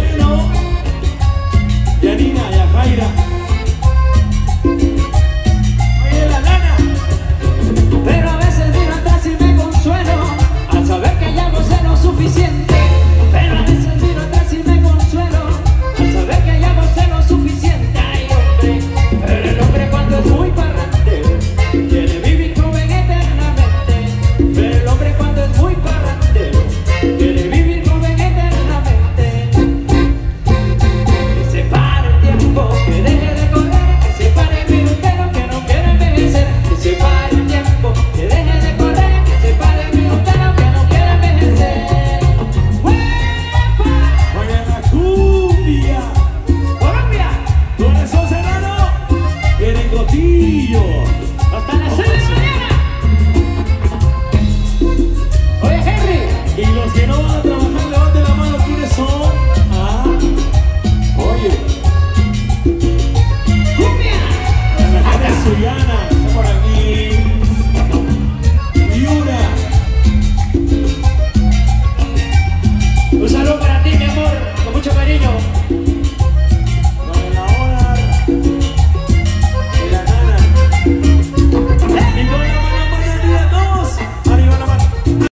Bueno, Yanina, Yajaira. Oye, la lana. Pero a veces miro atrás y me consuelo al saber que ya gocé lo suficiente. Pero a veces miro atrás y me consuelo al saber que ya gocé lo suficiente. Ay, hombre, pero el hombre cuando es muy parrandero quiere vivir joven eternamente. Pero el hombre cuando es muy parrandero quiere vivir joven eternamente. Que se pare el tiempo, que deje de correr, que se pare el minutero que no quiere envejecer. Que se pare el tiempo, que deje de correr, que se pare el minutero que no quiere envejecer. ¡Huepa! Oye, la cumbia. ¡Colombia! Corazón Serrano. Tiene Cotillo. ¡Hasta las 6 de la mañana! Oye, Henry. Y los que no van a trabajar, levanten la mano. ¿Quiénes son? Ah. Oye. ¡Cumbia! La gente de Suyana. Está por aquí. Yura. Un saludo para ti, mi amor, con mucho cariño.